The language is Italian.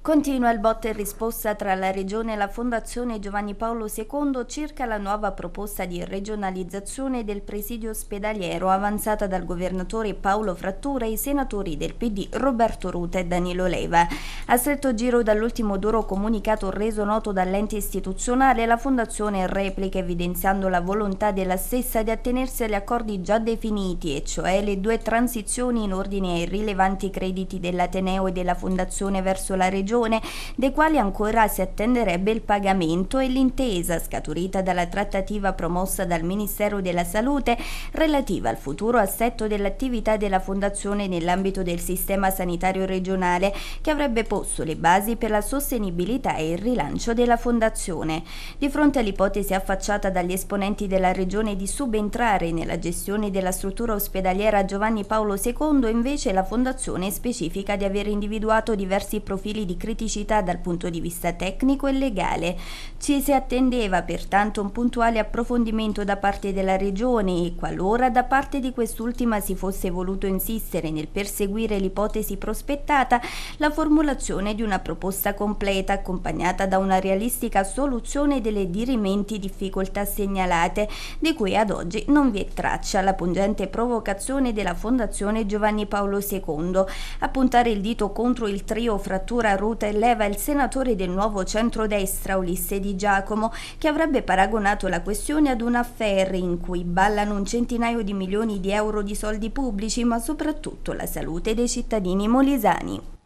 Continua il botta e risposta tra la Regione e la Fondazione Giovanni Paolo II circa la nuova proposta di regionalizzazione del presidio ospedaliero avanzata dal governatore Paolo Frattura e i senatori del PD Roberto Ruta e Danilo Leva. A stretto giro dall'ultimo duro comunicato reso noto dall'ente istituzionale, la Fondazione replica evidenziando la volontà della stessa di attenersi agli accordi già definiti, e cioè le due transizioni in ordine ai rilevanti crediti dell'Ateneo e della Fondazione verso la Regione, dei quali ancora si attenderebbe il pagamento, e l'intesa scaturita dalla trattativa promossa dal Ministero della Salute relativa al futuro assetto dell'attività della Fondazione nell'ambito del sistema sanitario regionale, che avrebbe posto le basi per la sostenibilità e il rilancio della Fondazione. Di fronte all'ipotesi affacciata dagli esponenti della Regione di subentrare nella gestione della struttura ospedaliera Giovanni Paolo II, invece la Fondazione specifica di aver individuato diversi profili di criticità dal punto di vista tecnico e legale. Ci si attendeva pertanto un puntuale approfondimento da parte della Regione e, qualora da parte di quest'ultima si fosse voluto insistere nel perseguire l'ipotesi prospettata, la formulazione di una proposta completa accompagnata da una realistica soluzione delle dirimenti difficoltà segnalate, di cui ad oggi non vi è traccia. La pungente provocazione della Fondazione Giovanni Paolo II a puntare il dito contro il trio Frattura, Ruta e Leva il senatore del Nuovo Centrodestra Ulisse Di Giacomo, che avrebbe paragonato la questione ad un affair in cui ballano un centinaio di milioni di euro di soldi pubblici, ma soprattutto la salute dei cittadini molisani.